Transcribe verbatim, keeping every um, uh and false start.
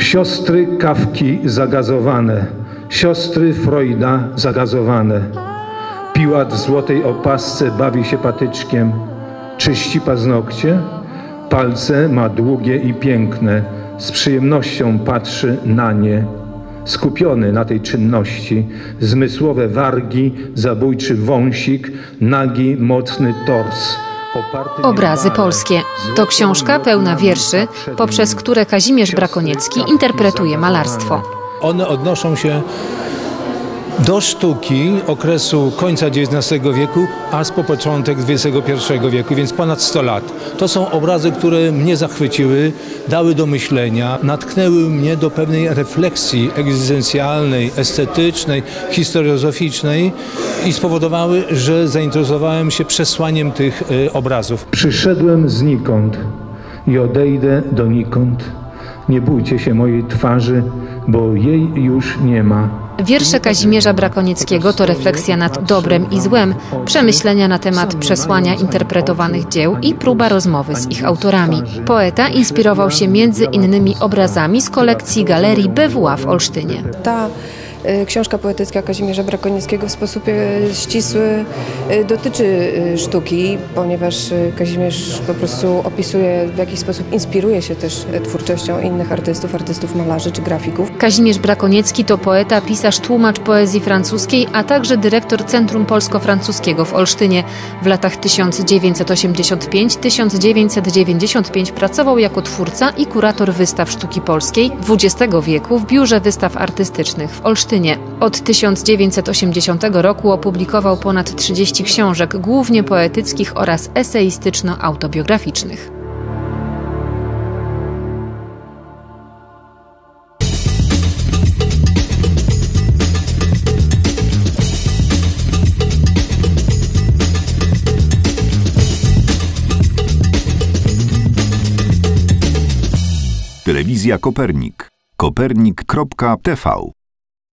Siostry Kawki zagazowane, siostry Freuda zagazowane. Piłat w złotej opasce bawi się patyczkiem, czyści paznokcie, palce ma długie i piękne, z przyjemnością patrzy na nie. Skupiony na tej czynności, zmysłowe wargi, zabójczy wąsik, nagi, mocny tors. Obrazy polskie. To książka pełna wierszy, poprzez które Kazimierz Brakoniecki interpretuje malarstwo. One odnoszą się do sztuki okresu końca dziewiętnastego wieku, aż po początek dwudziestego pierwszego wieku, więc ponad sto lat. To są obrazy, które mnie zachwyciły, dały do myślenia, natknęły mnie do pewnej refleksji egzystencjalnej, estetycznej, historiozoficznej i spowodowały, że zainteresowałem się przesłaniem tych y, obrazów. Przyszedłem znikąd i odejdę donikąd. Nie bójcie się mojej twarzy, bo jej już nie ma. Wiersze Kazimierza Brakonieckiego to refleksja nad dobrem i złem, przemyślenia na temat przesłania interpretowanych dzieł i próba rozmowy z ich autorami. Poeta inspirował się między innymi obrazami z kolekcji Galerii B W A w Olsztynie. Ta książka poetycka Kazimierza Brakonieckiego w sposób ścisły dotyczy sztuki, ponieważ Kazimierz po prostu opisuje, w jaki sposób inspiruje się też twórczością innych artystów, artystów malarzy czy grafików. Kazimierz Brakoniecki to poeta, pisarz, tłumacz poezji francuskiej, a także dyrektor Centrum Polsko-Francuskiego w Olsztynie. W latach tysiąc dziewięćset osiemdziesiąt piąty do tysiąc dziewięćset dziewięćdziesiątego piątego pracował jako twórca i kurator wystaw sztuki polskiej dwudziestego wieku w Biurze Wystaw Artystycznych w Olsztynie. Od tysiąc dziewięćset osiemdziesiątego roku opublikował ponad trzydzieści książek, głównie poetyckich oraz eseistyczno-autobiograficznych. Telewizja Kopernik. kopernik kropka t v